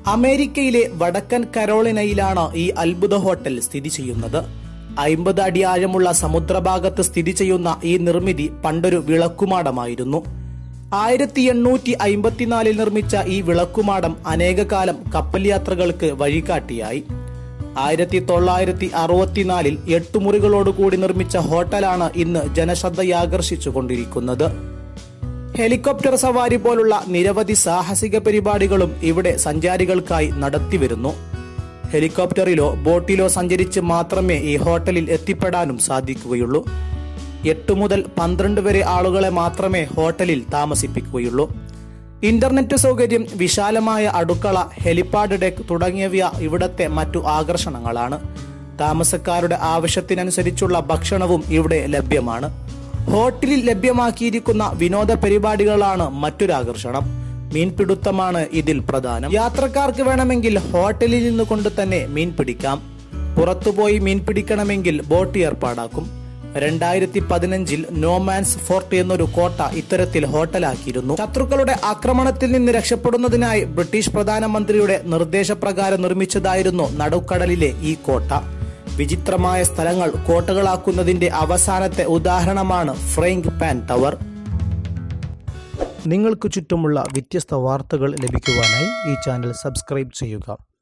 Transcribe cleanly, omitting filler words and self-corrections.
അമേരിക്കയിലെ വടക്കൻ കരോളിനയിലാണ് ഈ അത്ഭുത ഹോട്ടൽ സ്ഥിതി ചെയ്യുന്നത്. 50 അടി ആഴമുള്ള സമുദ്രഭാഗത്ത് സ്ഥിതി ചെയ്യുന്ന ഈ നിർമ്മിതി പണ്ടൊരു വിളക്കുമാടമായിരുന്നു. 1854 നിർമ്മിച്ച ഈ വിളക്കുമാടം അനേകകാലം കപ്പൽ യാത്രകൾക്ക് വഴികാട്ടിയായി. 1964 8 മുറികളോടുകൂടി നിർമ്മിച്ച ഹോട്ടലാണ് ഇന്ന് ജനശ്രദ്ധയാകർഷിച്ചുകൊണ്ടിരിക്കുന്നത്. ഹെലികോപ്റ്റർ സവാരി പോലുള്ള നിരവധി സാഹസിക പരിപാടികളും ഇവിടെ സഞ്ചാരികൾക്കായി നടത്തിവരുന്നു. ഹെലികോപ്റ്ററിലോ ബോട്ടിലോ സഞ്ചരിച്ച് മാത്രമേ ഈ ഹോട്ടലിൽ എത്തിപ്പെടാനും സാധിക്കുകയുള്ളൂ. 8 മുതൽ 12 വരെ ആളുകളെ മാത്രമേ ഹോട്ടലിൽ താമസിപ്പിക്കുകയുള്ളൂ. ഇന്റർനെറ്റ് സൗകര്യം, വിശാലമായ അടുക്കള, ഹെലിപാഡ് ഡെക്ക് തുടങ്ങിയവ ഇവിടത്തെ മറ്റു ആകർഷണങ്ങളാണ്. താമസക്കാരുടെ ആവശ്യത്തിനനുസരിച്ചുള്ള ഭക്ഷണവും ഇവിടെ ലഭ്യമാണ്. ഹോട്ടലിൽ ലഭ്യമാക്കിയിരിക്കുന്ന വിനോദ പരിപാടികളാണ് മറ്റൊരാകർഷണം. മീൻപിടുത്തമാണ് ഇതിൽ പ്രധാനം. യാത്രക്കാർക്ക് വേണമെങ്കിൽ ഹോട്ടലിൽ നിന്നുകൊണ്ട് തന്നെ മീൻ പിടിക്കാം. പുറത്തുപോയി മീൻ പിടിക്കണമെങ്കിൽ ബോട്ട് ഏർപ്പാടാക്കും. 2015 നോമാൻസ് ഫോർട്ട് എന്നൊരു കോട്ട ഇത്തരത്തിൽ ഹോട്ടലാക്കിയിരുന്നു. ശത്രുക്കളുടെ ആക്രമണത്തിൽ നിന്ന് രക്ഷപ്പെടുന്നതിനായി ബ്രിട്ടീഷ് പ്രധാനമന്ത്രിയുടെ നിർദ്ദേശപ്രകാരം നിർമ്മിച്ചതായിരുന്നു നടുക്കടലിലെ ഈ കോട്ട. വിചിത്രമായ സ്ഥലങ്ങൾ കോട്ടകളാക്കുന്നതിന്റെ അവസാനത്തെ ഉദാഹരണമാണ് ഫ്രൈയിങ് പാൻ ടവർ. നിങ്ങൾക്ക് ചുറ്റുമുള്ള വ്യത്യസ്ത വാർത്തകൾ ലഭിക്കുവാനായി ഈ ചാനൽ സബ്സ്ക്രൈബ് ചെയ്യുക.